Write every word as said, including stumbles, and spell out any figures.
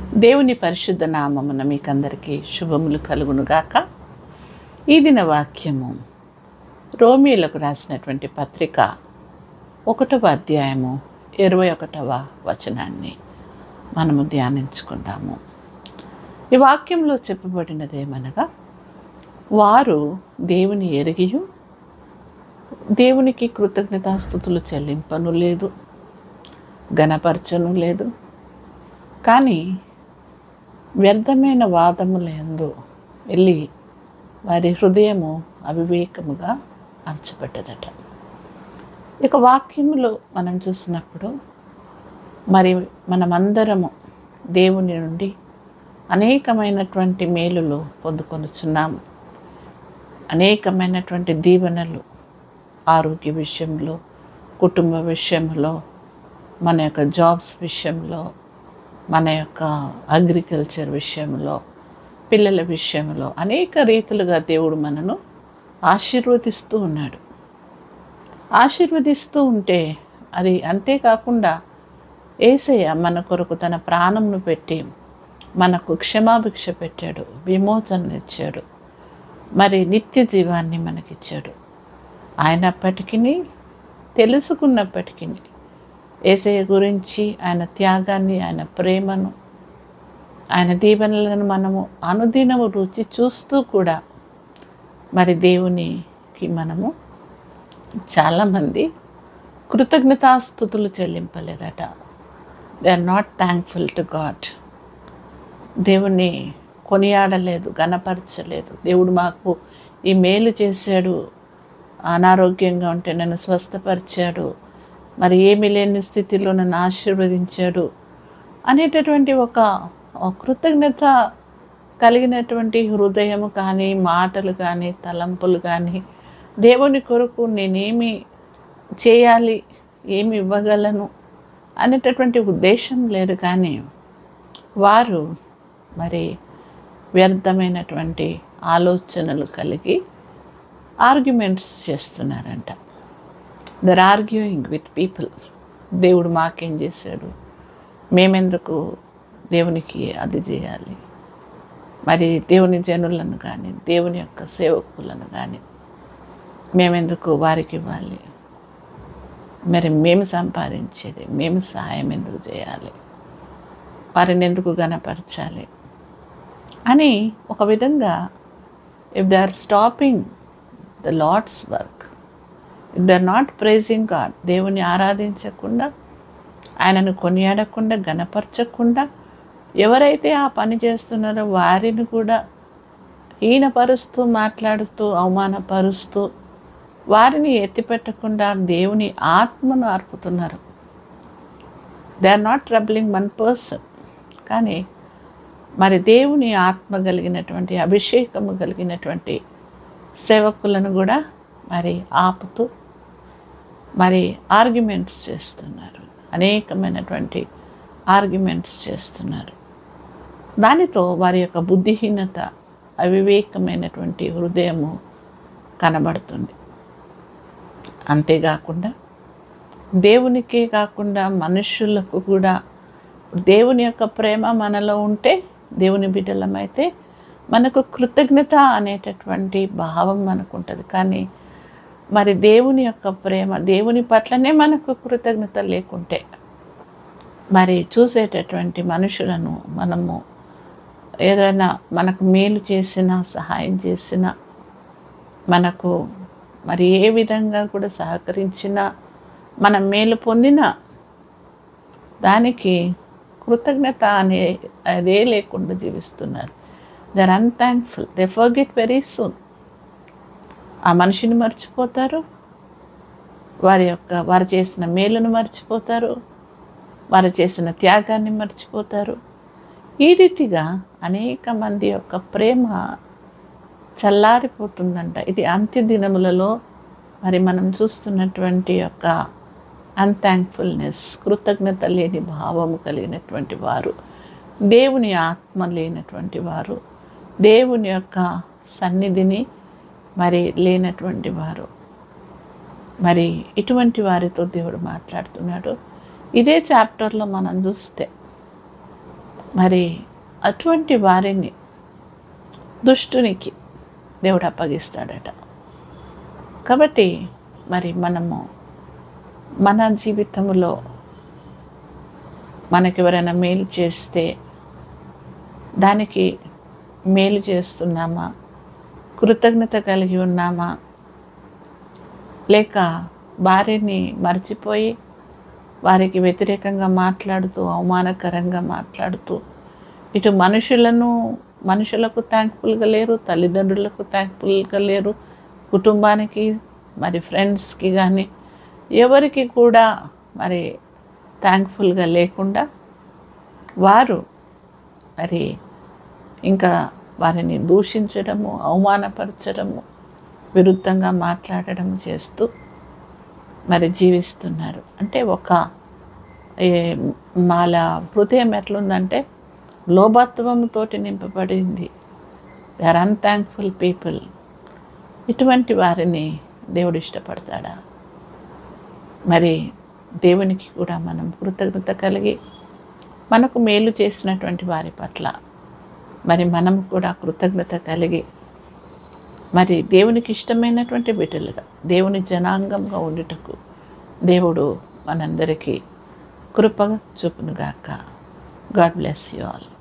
దేవుని పరిశుద్ధ నామమున మీకందరికీ శుభములు కలుగునుగాక. ఈ దిన వాక్యము రోమీలకు రాసినటువంటి పత్రిక ఒకటవ అధ్యాయము ఇరవై ఒకటవ వచనాన్ని మనము ధ్యానించుకుందాము. ఈ వాక్యంలో చెప్పబడినదేమనగా, వారు దేవుని ఎరిగియు దేవునికి కృతజ్ఞతాస్తుతులు చెల్లింపను లేదు, ఘనపరచను లేదు, కానీ వ్యర్థమైన వాదములందు వెళ్ళి వారి హృదయము అవివేకముగా అర్చబడ్డదట. ఇక వాక్యములో మనం చూసినప్పుడు మరి మనమందరము దేవుని నుండి అనేకమైనటువంటి మేలులు పొందుకొనుచున్నాము. అనేకమైనటువంటి దీవెనలు ఆరోగ్య విషయంలో, కుటుంబ విషయంలో, మన యొక్క జాబ్స్ విషయంలో, మన యొక్క అగ్రికల్చర్ విషయంలో, పిల్లల విషయంలో అనేక రీతులుగా దేవుడు మనను ఆశీర్వదిస్తూ ఉన్నాడు. ఆశీర్వదిస్తూ ఉంటే అది అంతేకాకుండా యేసయ్య మన కొరకు తన ప్రాణంను పెట్టి మనకు క్షమాభిక్ష పెట్టాడు, విమోచన ఇచ్చాడు, మరి నిత్య జీవాన్ని మనకిచ్చాడు. ఆయనప్పటికీ తెలుసుకున్నప్పటికీ యేసయ్య గురించి, ఆయన త్యాగాన్ని, ఆయన ప్రేమను, ఆయన దీవెనలను మనము అనుదినము రుచి చూస్తూ కూడా మరి దేవునికి మనము చాలామంది కృతజ్ఞతాస్తుతులు చెల్లింపలేదట. They are not thankful to God. దేవుణ్ణి కొనియాడలేదు, ఘనపరచలేదు. దేవుడు మాకు ఈ మేలు చేశాడు, అనారోగ్యంగా ఉంటే నన్ను స్వస్థపరిచాడు, మరి ఏమీ లేని స్థితిలో నన్ను ఆశీర్వదించాడు అనేటటువంటి ఒక కృతజ్ఞత కలిగినటువంటి హృదయము కానీ, మాటలు కానీ, తలంపులు కానీ, దేవుని కొరకు నేనేమి చేయాలి, ఏమి ఇవ్వగలను అనేటటువంటి ఉద్దేశం లేదు. కానీ వారు మరి వ్యర్థమైనటువంటి ఆలోచనలు కలిగి ఆర్గ్యుమెంట్స్ చేస్తున్నారంట. They're arguing with people. దేవుడు మాకేం చేశాడు, మేమెందుకు దేవునికి అది చేయాలి, మరి దేవుని జనులను కానీ, దేవుని యొక్క సేవకులను కానీ మేమెందుకు వారికి ఇవ్వాలి, మరి మేము సంపాదించేది మేము సహాయం ఎందుకు చేయాలి, వారిని ఎందుకు ఘనపరచాలి అని ఒక విధంగా if they are stopping the lord's work, if they are not praising God, దేవుని ఆరాధించకుండా, ఆయనను కొనియాడకుండా, ఘనపరచకుండా ఎవరైతే ఆ పని చేస్తున్నారో వారిని కూడా హీనపరుస్తూ, మాట్లాడుతూ, అవమానపరుస్తూ, వారిని ఎత్తిపెట్టకుండా దేవుని ఆత్మను అర్పుతున్నారు. They are not troubling one person. కానీ మరి దేవుని ఆత్మ కలిగినటువంటి, అభిషేకము కలిగినటువంటి సేవకులను కూడా మరి ఆపుతూ మరి ఆర్గ్యుమెంట్స్ చేస్తున్నారు. అనేకమైనటువంటి ఆర్గ్యుమెంట్స్ చేస్తున్నారు. దానితో వారి యొక్క బుద్ధిహీనత, అవివేకమైనటువంటి హృదయము కనబడుతుంది. అంతేకాకుండా దేవునికే కాకుండా మనుషులకు కూడా, దేవుని యొక్క ప్రేమ మనలో ఉంటే, దేవుని బిడ్డలమైతే మనకు కృతజ్ఞత అనేటటువంటి భావం మనకు ఉంటుంది. కానీ మరి దేవుని యొక్క ప్రేమ, దేవుని పట్లనే మనకు కృతజ్ఞత లేకుంటే మరి చూసేటటువంటి మనుషులను మనము ఏదైనా మనకు మేలు చేసినా, సహాయం చేసినా, మనకు మరి ఏ విధంగా కూడా సహకరించినా, మనం మేలు పొందినా దానికి కృతజ్ఞత అనే అదే లేకుండా జీవిస్తున్నారు. They are unthankful. They forget very soon. ఆ మనిషిని మర్చిపోతారు, వారి యొక్క వారు చేసిన మేలును మర్చిపోతారు, వారు చేసిన త్యాగాన్ని మర్చిపోతారు. ఈ రీతిగా అనేక మంది యొక్క ప్రేమ చల్లారిపోతుందంట. ఇది అంత్య దినములలో మరి మనం చూస్తున్నటువంటి యొక్క అన్థ్యాంక్ఫుల్నెస్, కృతజ్ఞత లేని భావము కలిగినటువంటి వారు, దేవుని ఆత్మ లేనటువంటి వారు, దేవుని యొక్క సన్నిధిని మరి లేనటువంటి వారు, మరి ఇటువంటి వారితో దేవుడు మాట్లాడుతున్నాడు. ఇదే చాప్టర్లో మనం చూస్తే మరి అటువంటి వారిని దుష్టునికి దేవుడు అప్పగిస్తాడట. కాబట్టి మరి మనము మన జీవితంలో మనకి ఎవరైనా మేలు చేస్తే దానికి మేలు చేస్తున్నామా, కృతజ్ఞత కలిగి ఉన్నామా, లేక వారిని మర్చిపోయి వారికి వ్యతిరేకంగా మాట్లాడుతూ అవమానకరంగా మాట్లాడుతూ ఇటు మనుషులను మనుషులకు థ్యాంక్ఫుల్గా లేరు, తల్లిదండ్రులకు థ్యాంక్ఫుల్గా లేరు, కుటుంబానికి మరి ఫ్రెండ్స్కి కానీ ఎవరికి కూడా మరి థ్యాంక్ఫుల్గా లేకుండా వారు మరి ఇంకా వారిని దూషించడము, అవమానపరచడము, విరుద్ధంగా మాట్లాడడం చేస్తూ మరి జీవిస్తున్నారు. అంటే ఒక వాళ్ళ హృదయం ఎట్లుందంటే లోభత్వంతో నింపబడింది. They are unthankful people. ఇటువంటి వారిని దేవుడు ఇష్టపడతాడా? మరి దేవునికి కూడా మనం కృతజ్ఞత కలిగి మనకు మేలు చేసినటువంటి వారి పట్ల మరి మనం కూడా కృతజ్ఞత కలిగి మరి దేవునికి ఇష్టమైనటువంటి బిడ్డలుగా దేవుని జనాంగంగా ఉండుటకు దేవుడు మనందరికీ కృప చూపునుగాక. God bless you all.